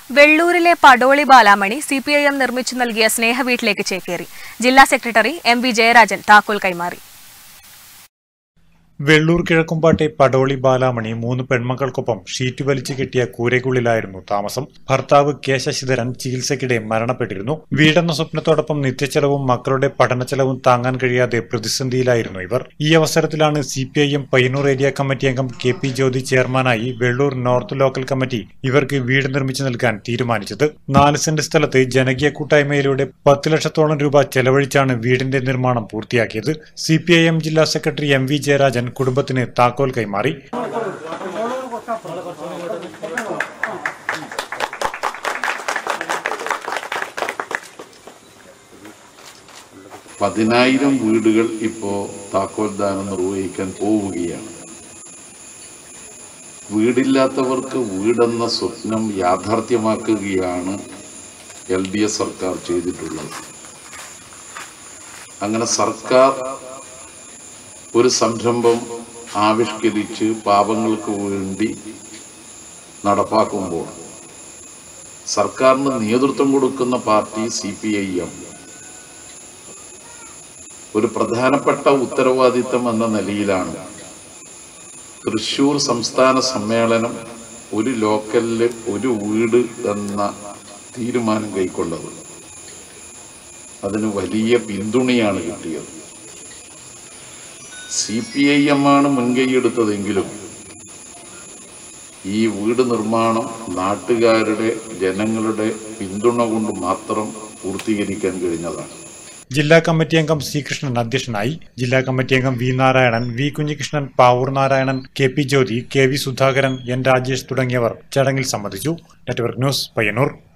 വെള്ളൂരിലെ Padoli Balamani CPIM നിർമ്മിച്ചു നൽകിയ സ്നേഹവീട്ടിലേക്ക് ചേക്കേറി. ജില്ലാ സെക്രട്ടറി എം.വി. ജയരാജൻ താക്കോൽ കൈമാറി. വെള്ളൂർ കിഴക്കുംപാട്ടെ പടോളി ബാലാമണി 3 പെൺമക്കൾക്കൊപ്പം ഷീറ്റ് വലിച്ചു കെട്ടിയ കൂരയ്ക്കുള്ളിലായിരുന്നു താമസം. ഭർത്താവ് കെ ശശിധരൻ ചികിത്സയ്ക്കിടെ മരണപ്പെട്ടിരുന്നു. വീടെന്ന സ്വപ്നത്തോടൊപ്പം നിത്യച്ചെലവും മക്കളുടെ പഠനച്ചെലവും താങ്ങാൻ കഴിയാതെ പ്രതിസന്ധിയിലായിരുന്നു ഇവർ. ഈ അവസരത്തിലാണ് സിപിഐഎം പയ്യന്നൂർ ഏരിയ കമ്മിറ്റി അംഗം കെ.പി. ജ്യോതി ചെയർമാനായി വെള്ളൂർ നോർത്ത് ലോക്കൽ കമ്മിറ്റി ഇവർക്ക് വീട് നിർമ്മിച്ചു നൽകാൻ തീരുമാനിച്ചത്. 4 സെന്റ് സ്ഥലത്ത് ജനകീയ കൂട്ടായ്മയിലൂടെ 10 ലക്ഷത്തോളം രൂപ ചെലവഴിച്ചാണ് വീടിന്റെ നിർമ്മാണം പൂർത്തിയാക്കിയത്. സിപിഐഎം ജില്ലാ സെക്രട്ടറി എം.വി. ജയരാജൻ കുടുംബത്തിന് താക്കോൽ കൈമാറി. 10,000 വീടുകൾ ഇപ്പോൾ താക്കോൽ ദാനം നിർവഹിക്കാൻ പോവുകയാണ്. വീടില്ലാത്തവർക്ക് വീടെന്ന സ്വപ്നം യാഥാർത്ഥ്യമാക്കുകയാണ് LDF സർക്കാർ ചെയ്തിട്ടുള്ളത്. അങ്ങനെ സർക്കാർ ഒരു സംരംഭം ആവിഷ്കരിച്ച് പാവങ്ങൾക്ക് വേണ്ടി നടപ്പാക്കുമ്പോൾ സർക്കാരിന് നേതൃത്വം കൊടുക്കുന്ന പാർട്ടി CPIM ഒരു പ്രധാനപ്പെട്ട ഉത്തരവാദിത്തം എന്ന നിലയിലാണ് തൃശ്ശൂർ സംസ്ഥാന സമ്മേളനം ഒരു ലോക്കലില് ഒരു വീട് എന്ന തീരുമാനം കൈക്കൊണ്ടത്. അതിന് വലിയ പിന്തുണയാണ് കിട്ടിയത്. CPIM ആണ് മുൻകൈയെടുത്തതെങ്കിലും ഈ വീട് നിർമ്മാണം നാട്ടുകാരുടെ ജനങ്ങളുടെ പിന്തുണ കൊണ്ട് മാത്രം പൂർത്തീകരിക്കാൻ കഴിഞ്ഞതാണ്. ജില്ലാ കമ്മിറ്റി അംഗം സി കൃഷ്ണൻ അധ്യക്ഷനായി. ജില്ലാ കമ്മിറ്റി അംഗം V Narayanan, V Kunhikrishnan, Pavur Narayanan, K P. Jyothi, K V. Sudhakaran, N Rajesh തുടങ്ങിയവർ ചടങ്ങിൽ സംബന്ധിച്ചു. Network news, Payyanur.